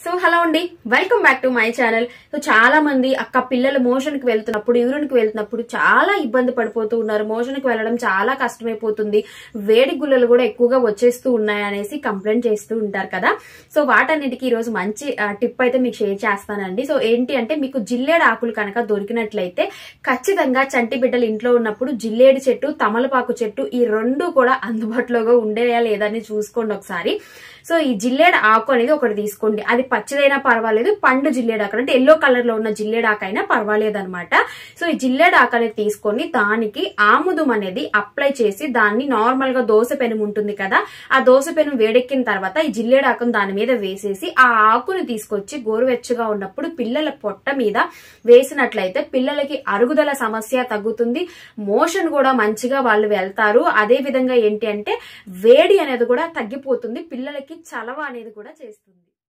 So hello అండి, welcome back to my channel. So చాలా మంది అక్క పిల్లలు మోషన్ కి వెళ్తున్నప్పుడు యూరిన్ కి వెళ్తున్నప్పుడు చాలా ఇబ్బంది పడిపోతూ ఉన్నారు. మోషన్ కి వెళ్ళడం చాలా కష్టమైపోతుంది, వేడి గుల్లలు కూడా ఎక్కువగా వచ్చేస్తూ ఉన్నాయి అనేసి కంప్లైంట్ చేస్తూ ఉంటారు కదా. సో వాటన్నిటికీ ఈ రోజు మంచి టిప్ అయితే మీకు షేర్ చేస్తానండి. సో ఏంటి అంటే, మీకు జిల్లేడు ఆకులు కనుక దొరికినట్లయితే ఖచ్చితంగా చంటి బిడ్డలు ఇంట్లో ఉన్నప్పుడు జిల్లేడు చెట్టు, తమలపాకు చెట్టు ఈ రెండు కూడా అందుబాటులోగా ఉండేయా లేదని చూసుకోండి ఒకసారి. సో ఈ జిల్లేడు ఆకు అనేది ఒకటి తీసుకోండి. అది పచ్చిదైనా పర్వాలేదు, పండు జిల్లేడు ఆకు అంటే ఎల్లో కలర్ లో ఉన్న జిల్లేడు ఆకు అయినా పర్వాలేదు అనమాట. సో ఈ జిల్లేడు ఆకు అనేది తీసుకొని దానికి ఆముదం అనేది అప్లై చేసి, దాన్ని నార్మల్ గా దోశ పెనం ఉంటుంది కదా, ఆ దోశ పెనం వేడెక్కిన తర్వాత ఈ జిల్లేడు ఆకును దాని మీద వేసేసి ఆ ఆకుని తీసుకొచ్చి గోరువెచ్చగా ఉన్నప్పుడు పిల్లల పొట్ట మీద వేసినట్లయితే పిల్లలకి అరుగుదల సమస్య తగ్గుతుంది, మోషన్ కూడా మంచిగా వాళ్ళు వెళ్తారు. అదే విధంగా ఏంటి అంటే వేడి అనేది కూడా తగ్గిపోతుంది, పిల్లలకి చలవ అనేది కూడా చేస్తుంది.